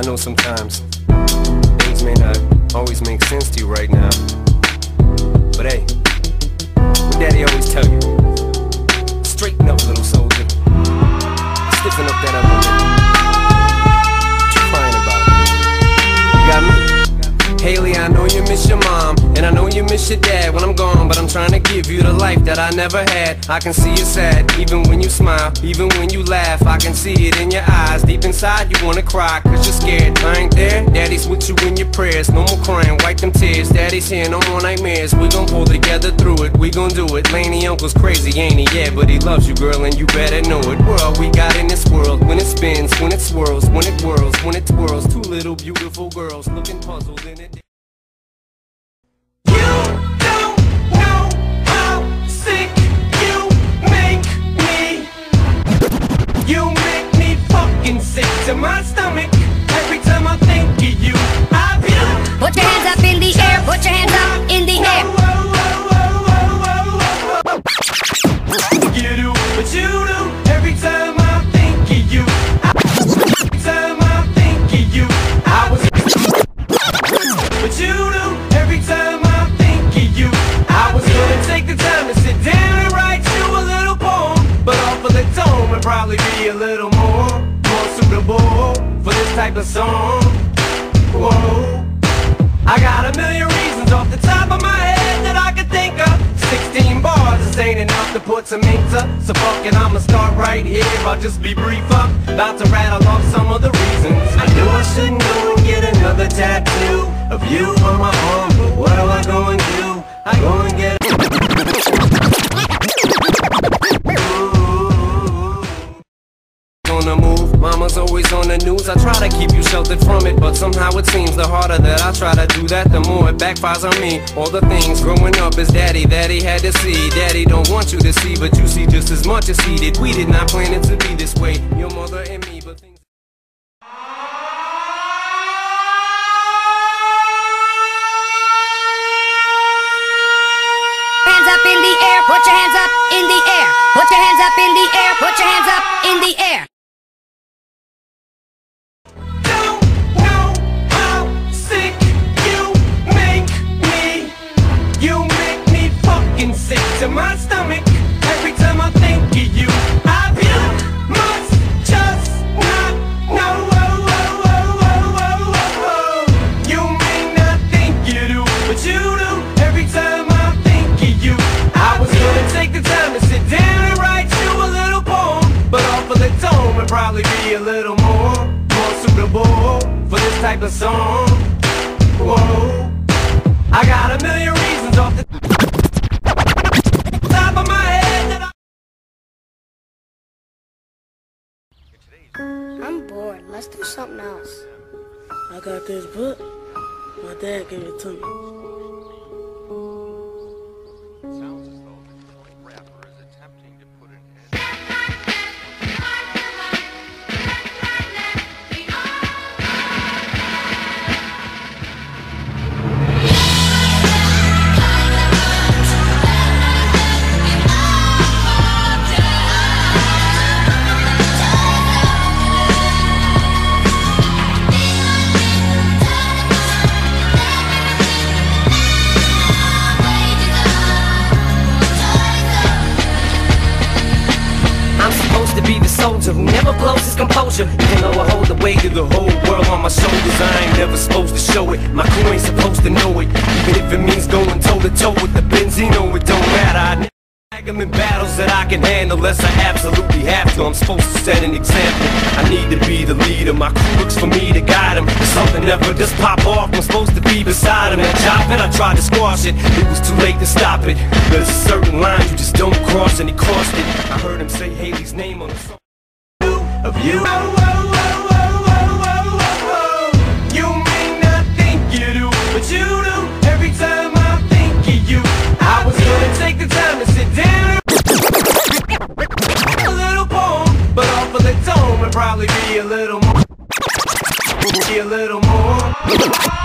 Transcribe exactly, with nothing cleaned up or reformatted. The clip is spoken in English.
know sometimes things may not always make sense to you right now, but hey, what Daddy always tell you, straighten up, little soldier, stiffen up that upper lip. What you crying about? You got me? Haley, I know you miss your mom, and I know you miss your dad when I'm gone, but I'm trying to give you the life that I never had. I can see you sad, even when you smile, even when you laugh. I can see it in your eyes, deep inside you wanna cry, cause you're scared. I ain't there, Daddy's with you in your prayers. No more crying, wipe them tears. Daddy's here, no more nightmares. We gon' pull together through it, we gon' do it. Laney uncle's crazy, ain't he? Yeah, but he loves you, girl, and you better know it. We're all we got in this world, when it spins, when it swirls, when it whirls, when it twirls. Two little beautiful girls looking puzzled in it. You make me fucking sick to my stomach. Every time I think of you, I feel. Put your hands up in the air, put your hands up in the air. You do what you do. Every time I think of you, every time I think of you, I was. What you do. Every time I think of you, I was gonna take the time to sit down and write you a little poem, but off of the tone would probably be a little more, more suitable for this type of song. Whoa, I got a million reasons off the top of my head that I could think of. Sixteen bars, this ain't enough to put some ink to, so fuck it, I'ma start right here. I'll just be brief up, about to rattle off some of the reasons. I knew I shouldn't go and get another tattoo of you on my arm, but what am I going to do? I go and get on the move, mama's always on the news. I try to keep you sheltered from it, but somehow it seems the harder that I try to do that, the more it backfires on me. All the things growing up as daddy that he had to see, daddy don't want you to see, but you see just as much as he did. We did not plan it to be this way, your mother and me, but things. Hands up in the air, put your hands up in the air. Put your hands up in the air, put your hands up in the air. Don't know how sick you make me. You make me fucking sick to my stomach. Every time I think of you, I feel must just not know. You may not think you do, but you do. Every time I think of you, I was gonna take the time to sit down and write you a little poem, but off of the tone would probably be a little more, more suitable for this type of song. Whoa, I got a million reasons off the top of my head that I. I'm bored. Let's do something else. I got this book. My dad gave it to me. Sounds as though the Detroit rapper is attempting to put an end. Be the soldier who never blows his composure, even though I hold the weight of the whole world on my shoulders. I ain't never supposed to show it, my crew ain't supposed to know it, even if it means going toe to toe with the Benzino. It don't matter, I never tag them in battles that I can handle unless I absolutely have to. I'm supposed to set an example, I need to be the leader. My crew looks for me to guide them. If something never just pop off, I'm supposed to be beside him. That job that I tried to squash it, it was too late to stop it. There's a certain line you just don't cross, and he crossed it. I heard him say Haley's name on the song of you. You may not think you do, but you do. Every time I think of you, I was gonna take the time to sit down and a little poem, but off of the tone would probably be a little more, be a little more.